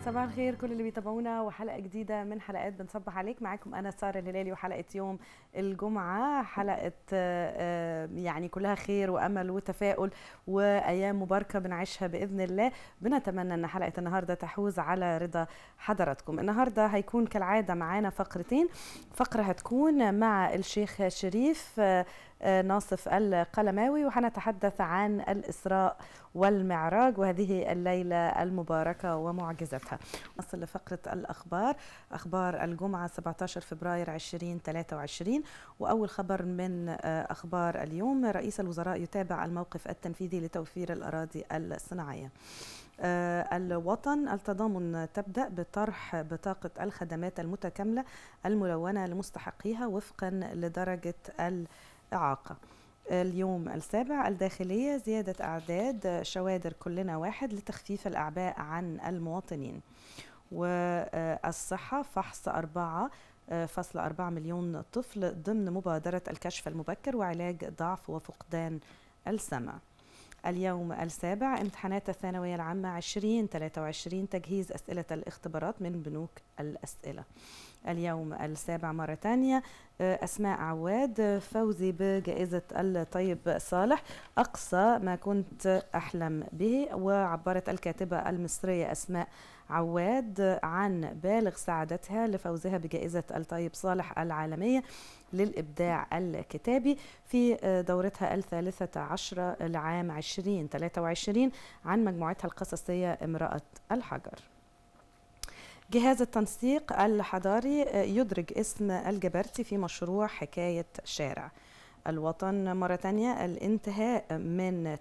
صباح الخير كل اللي بيتابعونا وحلقة جديدة من حلقات بنصبح عليك. معاكم أنا سارة الهلالي وحلقة يوم الجمعة، حلقة يعني كلها خير وأمل وتفاؤل وأيام مباركة بنعيشها بإذن الله. بنتمنى أن حلقة النهاردة تحوز على رضا حضراتكم. النهاردة هيكون كالعادة معانا فقرتين. فقرة هتكون مع الشيخ شريف ناصف القلماوي، وهنتحدث عن الإسراء والمعراج وهذه الليلة المباركة ومعجزتها. نصل لفقرة الأخبار، أخبار الجمعة 17 فبراير 2023. وأول خبر من أخبار اليوم: رئيس الوزراء يتابع الموقف التنفيذي لتوفير الأراضي الصناعية. الوطن: التضامن تبدأ بطرح بطاقة الخدمات المتكاملة الملونة لمستحقيها وفقا لدرجة الإعاقة. اليوم السابع: الداخلية: زيادة أعداد شوادر كلنا واحد لتخفيف الأعباء عن المواطنين. والصحة: فحص 4.4 مليون طفل ضمن مبادرة الكشف المبكر وعلاج ضعف وفقدان السمع. اليوم السابع: امتحانات الثانوية العامة 2023 تجهيز أسئلة الاختبارات من بنوك الأسئلة. اليوم السابع مرة تانية: أسماء عواد: فوزي بجائزة الطيب صالح أقصى ما كنت أحلم به. وعبرت الكاتبة المصرية أسماء عواد عن بالغ سعادتها لفوزها بجائزة الطيب صالح العالمية للإبداع الكتابي في دورتها ال13 لعام 2023 عن مجموعتها القصصية امرأة الحجر. جهاز التنسيق الحضاري يدرج اسم الجبرتي في مشروع حكاية شارع. الوطن مرة تانية: الانتهاء من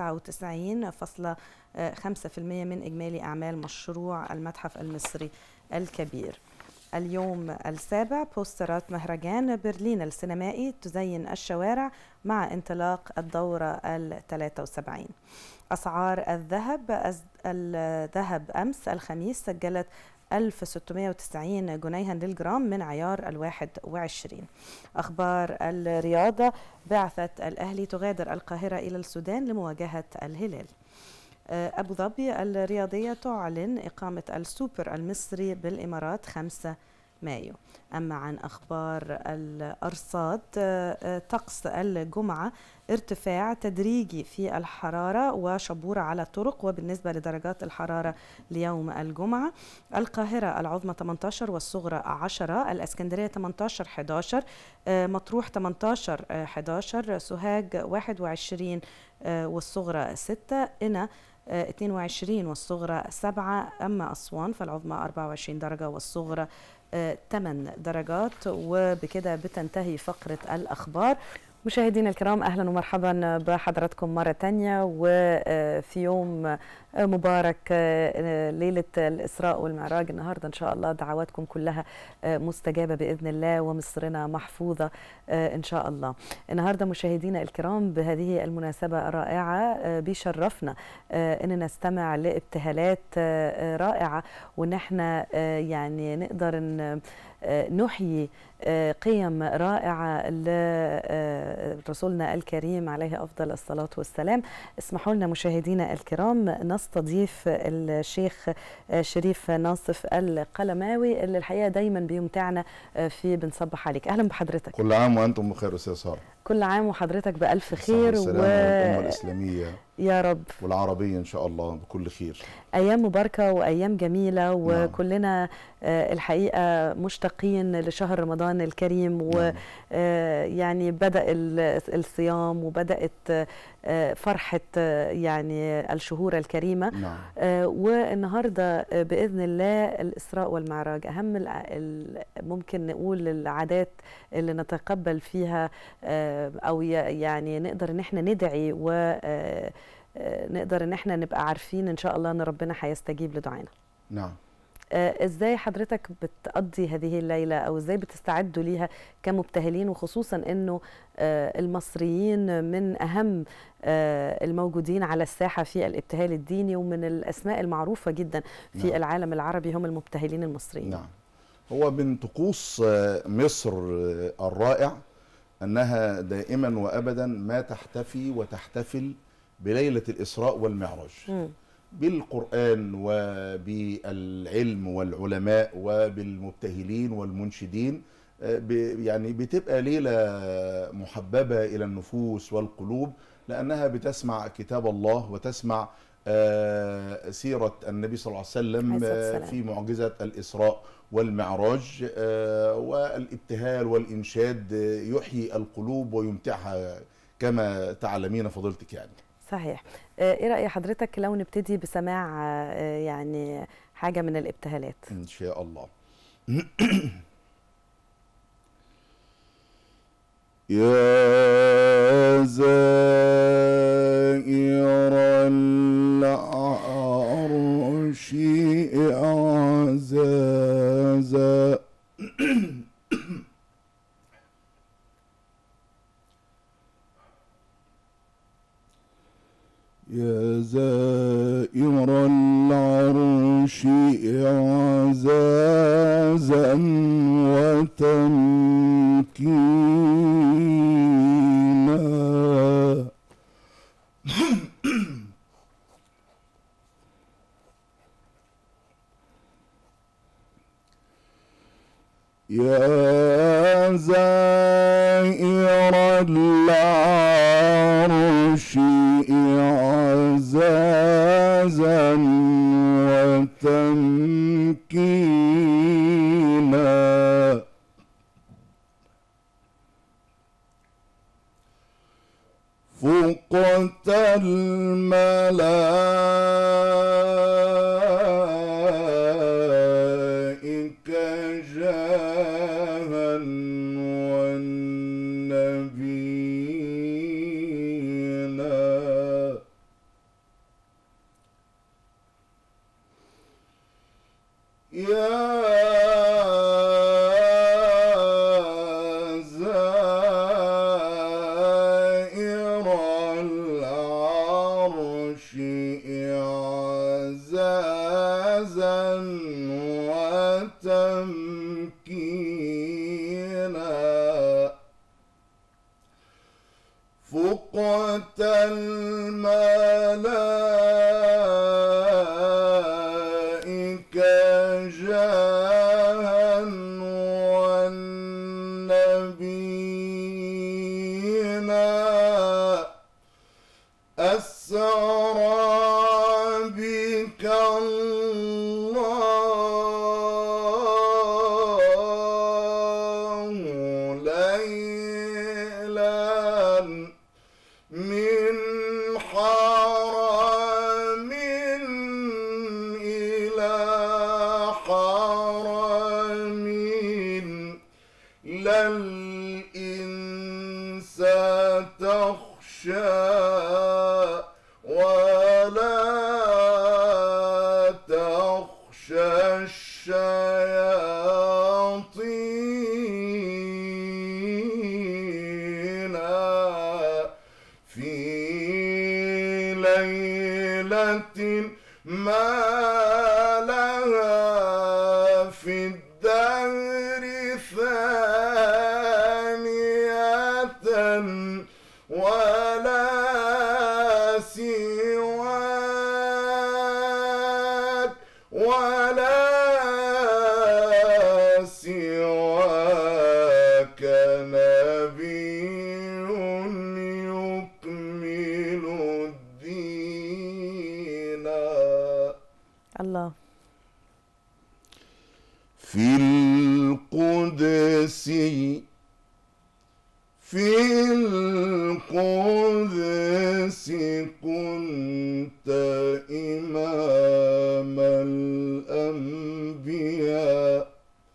99.5% من إجمالي أعمال مشروع المتحف المصري الكبير. اليوم السابع: بوسترات مهرجان برلين السينمائي تزين الشوارع مع انطلاق الدورة ال73. أسعار الذهب أمس الخميس سجلت 1690 جنيها للجرام من عيار 21. أخبار الرياضة: بعثة الأهلي تغادر القاهرة إلى السودان لمواجهة الهلال. أبو ظبي الرياضية تعلن إقامة السوبر المصري بالإمارات 5 مايو. أما عن أخبار الأرصاد: طقس الجمعة ارتفاع تدريجي في الحرارة وشبورة على الطرق. وبالنسبة لدرجات الحرارة ليوم الجمعة: القاهرة العظمى 18 والصغرى 10، الإسكندرية 18 11، مطروح 18 11، سوهاج 21 والصغرى 6، قنا 22 والصغرى 7، أما أسوان فالعظمى 24 درجة والصغرى 8 درجات. وبكده بتنتهي فقرة الأخبار. مشاهدينا الكرام، أهلا ومرحبا بحضراتكم مرة تانية وفي يوم مبارك، ليلة الإسراء والمعراج. النهاردة إن شاء الله دعواتكم كلها مستجابة بإذن الله ومصرنا محفوظة إن شاء الله. النهاردة مشاهدينا الكرام بهذه المناسبة الرائعة بيشرفنا أن نستمع لابتهالات رائعة، وأن احنا يعني نقدر أن نحيي قيم رائعة لرسولنا الكريم عليه أفضل الصلاة والسلام. اسمحوا لنا مشاهدينا الكرام نستضيف الشيخ شريف ناصف القلماوي اللي الحقيقة دايما بيمتعنا في بنصبح عليك. أهلا بحضرتك. كل عام وأنتم بخير أستاذ سارة. كل عام وحضرتك بألف خير والأمة الإسلامية يا رب والعربية إن شاء الله بكل خير. أيام مباركة وأيام جميلة، وكلنا الحقيقة مشتاقين لشهر رمضان الكريم، ويعني بدأ الصيام وبدأت فرحة يعني الشهور الكريمة. والنهاردة بإذن الله الإسراء والمعراج، أهم ممكن نقول العادات اللي نتقبل فيها أو يعني نقدر إن احنا ندعي نقدر ان احنا نبقى عارفين ان شاء الله ان ربنا هيستجيب لدعائنا. نعم. ازاي حضرتك بتقضي هذه الليلة او ازاي بتستعدوا ليها كمبتهلين، وخصوصا انه المصريين من اهم الموجودين على الساحة في الابتهال الديني، ومن الاسماء المعروفة جدا في العالم العربي هم المبتهلين المصريين. نعم. هو من طقوس مصر الرائع انها دائما وابدا ما تحتفي وتحتفل بليلة الإسراء والمعراج. بالقرآن وبالعلم والعلماء وبالمبتهلين والمنشدين. يعني بتبقى ليلة محببة إلى النفوس والقلوب، لأنها بتسمع كتاب الله وتسمع سيرة النبي صلى الله عليه وسلم في معجزة الإسراء والمعراج، والابتهال والإنشاد يحيي القلوب ويمتعها كما تعلمين فضيلتك يعني. صحيح. ايه رأي حضرتك لو نبتدي بسماع يعني حاجة من الابتهالات؟ إن شاء الله. يا زائر العرش أعزازا يا زائر العرش إعزازا وتمكينا يا زائر العرش إعزازا وتمكينا فقت الملائكة جاها والنبينا يا زائر العرش إعزازا وتمكينا فقت الملائكة جاها والنبينا أسرى بك الله ليلا من حرم إلى حرم لا الإنس تخشى ولا تخشى الشياطين في ليلة ما لها في الدهر ثانية ولا سواك نبي يكمل الدين. الله. في القدس كنت إمام الأنبياء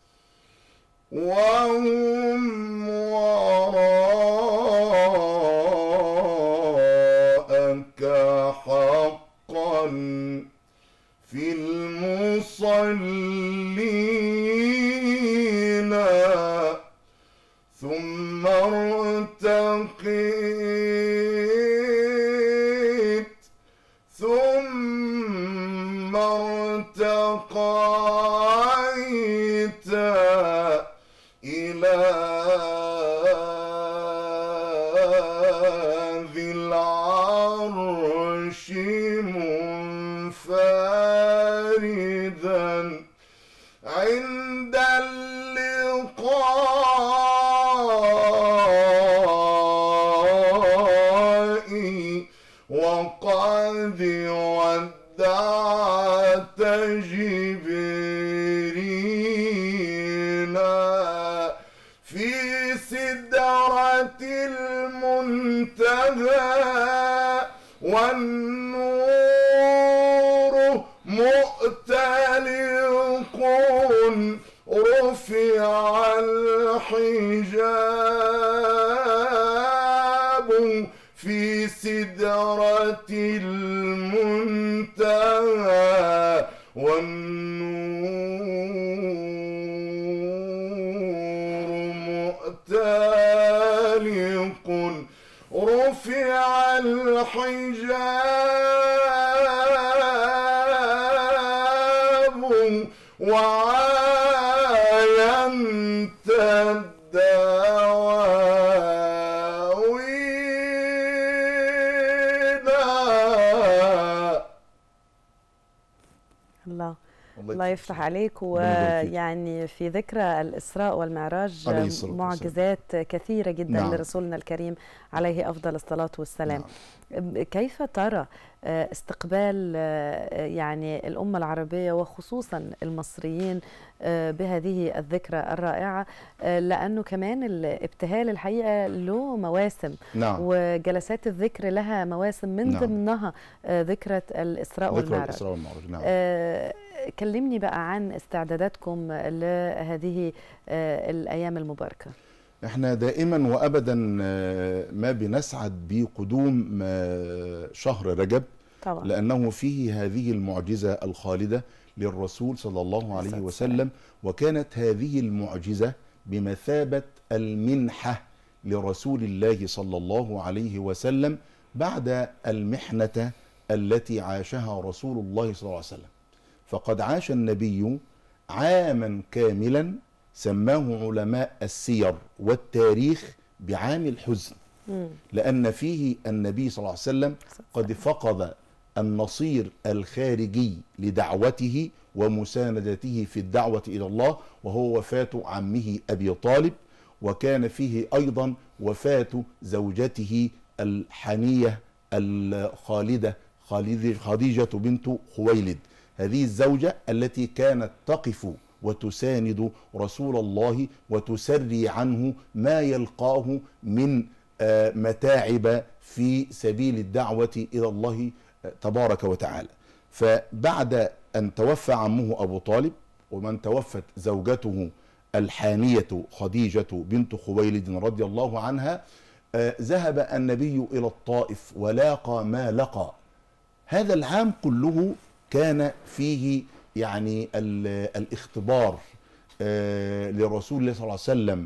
وهم وراءك حقا في المصلين ثم ارتقيت ثم ارتقيت إلى ذي العرش منفردا عند اللقاء وقد ودعت جبريل في سدرة المنتهى والنور مؤتلق رفع الحجاب في سدرة المنتهى والنور مؤتلق رفع الحجاب وعاينت الله الله يفتح عليك. ويعني في ذكرى الإسراء والمعراج معجزات كثيرة جدا لرسولنا الكريم عليه أفضل الصلاة والسلام. كيف ترى استقبال يعني الأمة العربية وخصوصا المصريين بهذه الذكرى الرائعة، لأنه كمان الابتهال الحقيقة له مواسم وجلسات الذكر لها مواسم من ضمنها ذكرى الإسراء والمعراج. كلمني بقى عن استعداداتكم لهذه الأيام المباركة. احنا دائما وابدا ما بنسعد بقدوم شهر رجب طبعا، لانه فيه هذه المعجزه الخالده للرسول صلى الله عليه وسلم، وكانت هذه المعجزه بمثابه المنحه لرسول الله صلى الله عليه وسلم بعد المحنه التي عاشها رسول الله صلى الله عليه وسلم. فقد عاش النبي عاما كاملا سماه علماء السير والتاريخ بعام الحزن، لأن فيه النبي صلى الله عليه وسلم قد فقد النصير الخارجي لدعوته ومساندته في الدعوة إلى الله، وهو وفاة عمه أبي طالب، وكان فيه أيضا وفاة زوجته الحنية الخالدة خديجة بنت خويلد، هذه الزوجة التي كانت تقف وتساند رسول الله وتسري عنه ما يلقاه من متاعب في سبيل الدعوة إلى الله تبارك وتعالى. فبعد أن توفى عمه أبو طالب ومن توفت زوجته الحانية خديجة بنت خويلد رضي الله عنها، ذهب النبي إلى الطائف ولاقى ما لقى. هذا العام كله كان فيه يعني الاختبار لرسول الله صلى الله عليه وسلم،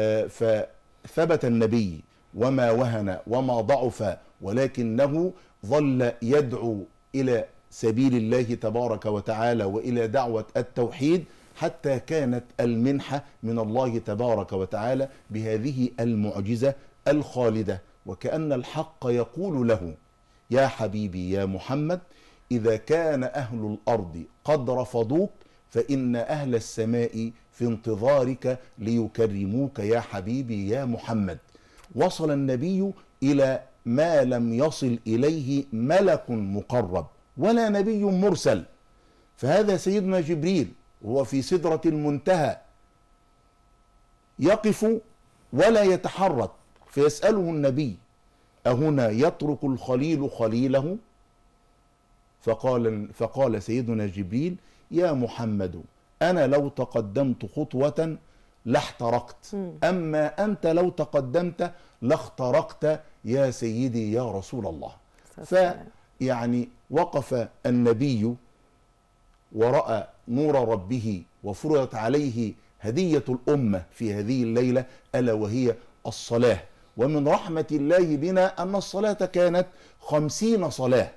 فثبت النبي وما وهن وما ضعف، ولكنه ظل يدعو إلى سبيل الله تبارك وتعالى وإلى دعوة التوحيد، حتى كانت المنحة من الله تبارك وتعالى بهذه المعجزة الخالدة. وكأن الحق يقول له: يا حبيبي يا محمد، إذا كان أهل الأرض قد رفضوك فإن أهل السماء في انتظارك ليكرموك يا حبيبي يا محمد. وصل النبي إلى ما لم يصل إليه ملك مقرب ولا نبي مرسل، فهذا سيدنا جبريل وهو في سدرة المنتهى يقف ولا يتحرك، فيسأله النبي: أهنا يترك الخليل خليله؟ فقال سيدنا جبريل: يا محمد، أنا لو تقدمت خطوة لاحترقت، أما أنت لو تقدمت لاخترقت يا سيدي يا رسول الله. فيعني وقف النبي ورأى نور ربه وفرضت عليه هدية الأمة في هذه الليلة، ألا وهي الصلاة. ومن رحمة الله بنا أن الصلاة كانت 50 صلاة.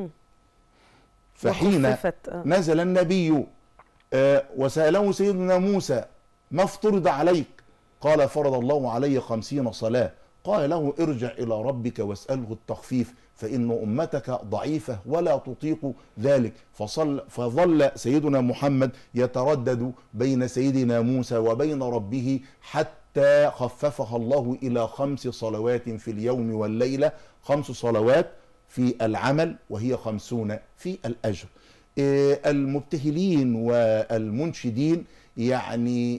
فحين نزل النبي وسأله سيدنا موسى: ما افترض عليك؟ قال: فرض الله علي 50 صلاة. قال له: ارجع إلى ربك واسأله التخفيف فإن أمتك ضعيفة ولا تطيق ذلك. فظل سيدنا محمد يتردد بين سيدنا موسى وبين ربه حتى خففها الله إلى 5 صلوات في اليوم والليلة، 5 صلوات في العمل وهي 50 في الأجر. المبتهلين والمنشدين يعني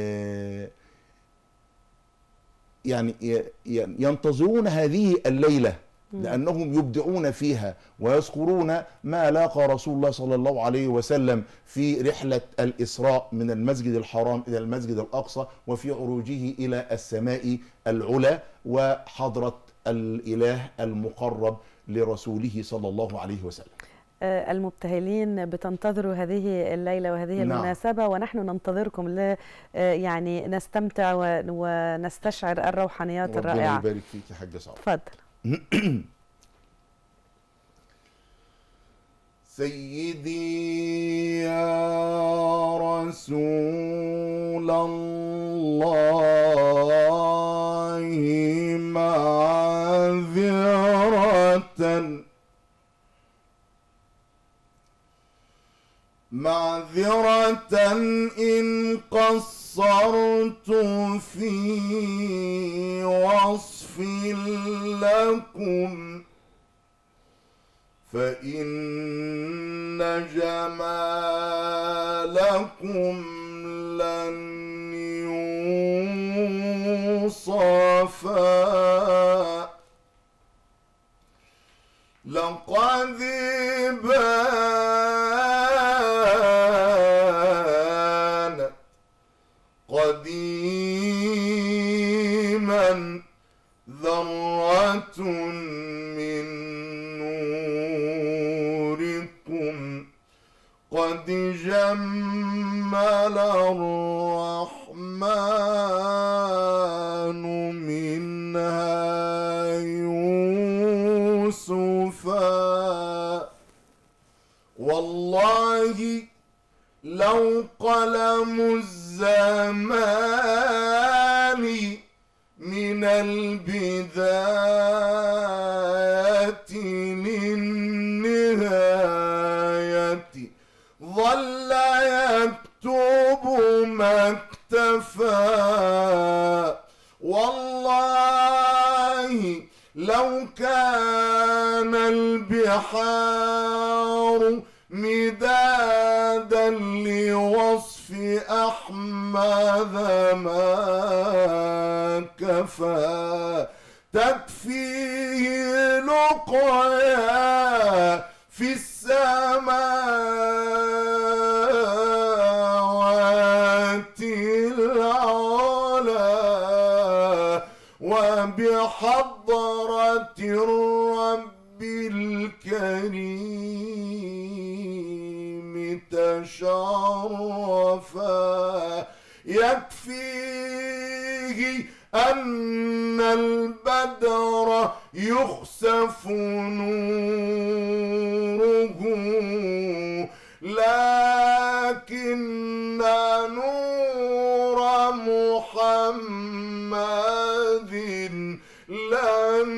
ينتظرون هذه الليلة لأنهم يبدعون فيها ويذكرون ما لاقى رسول الله صلى الله عليه وسلم في رحلة الإسراء من المسجد الحرام إلى المسجد الأقصى، وفي عروجه إلى السماء العلى، وحضرة الإله المقرب لرسوله صلى الله عليه وسلم. المبتهلين بتنتظروا هذه الليلة وهذه المناسبة، ونحن ننتظركم يعني نستمتع ونستشعر الروحانيات الرائعة. ربنا يبارك فيك يا حاجة سعاد. تفضل. سيدي يا رسول الله معذرة إن قصرت في وصف لكم، فإن جمالكم لن يوصفا، لقد بان قديما ذرة من نوركم، قد جمل الرحمن منها يوسفا، والله لو قلم الزمان من البداية للنهاية ظل يكتب ما اكتفى، والله لو كان البحار مدادا لوصف أحمد ما كفى، تكفيه لقيا في السماوات العلى، وبحضرة الرب الكريم تشرفا، يكفيه أن البدر يخسف نوره، لكن نور محمد لن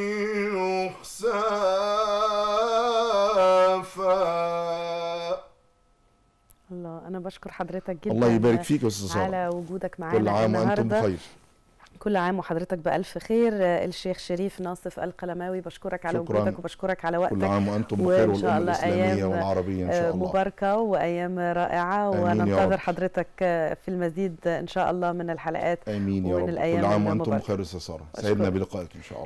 يخسفا. الله، أنا بشكر حضرتك جدا. الله يبارك فيك يا أستاذ سارة على وجودك معانا. كل عام وأنتم بخير. كل عام وحضرتك بألف خير. الشيخ شريف ناصف القلماوي، بشكرك على وجودك وبشكرك على وقتك. كل عام وأنتم بخير، والأمة الإسلامية والعربية إن شاء الله مباركة وأيام رائعة، وننتظر حضرتك في المزيد إن شاء الله من الحلقات. آمين يا رب. كل عام وأنتم بخير أستاذ سارة، سعدنا بلقائك إن شاء الله.